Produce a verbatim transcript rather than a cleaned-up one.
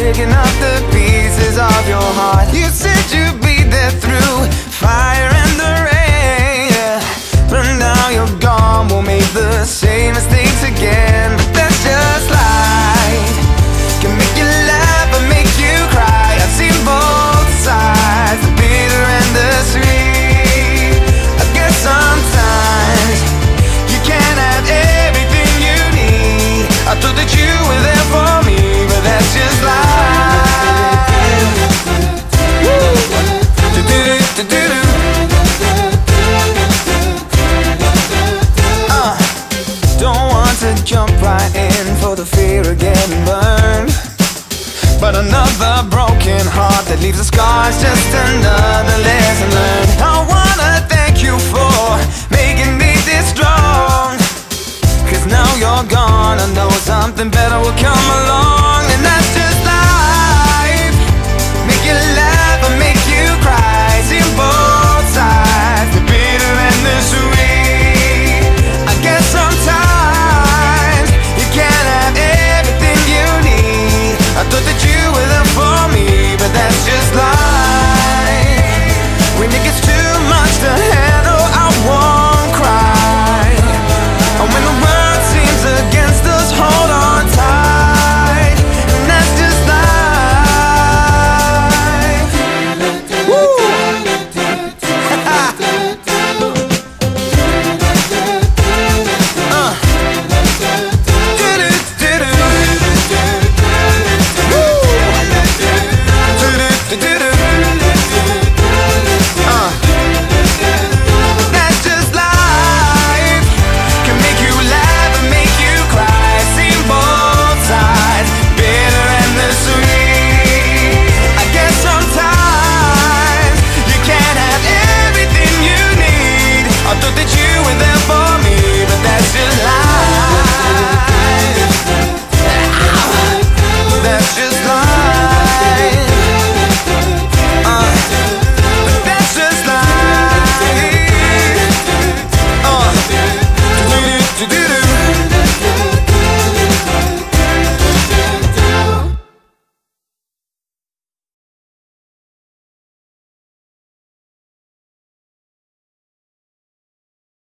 picking up the pieces of your heart. You said you'd be there through fire and the rain, yeah. But now you're gone, we'll make the same mistakes again. But that's just life, can make you laugh and make you cry. I've seen both sides, the bitter and the sweet. I guess sometimes you can't have everything you need. I thought that you were there for me, but that's just life. uh, Don't want to jump right in for the fear of getting burned, but another broken heart that leaves a scar is just another lesson learned. I wanna thank you for making me this strong, 'cause now you're gone, I know something better will come along.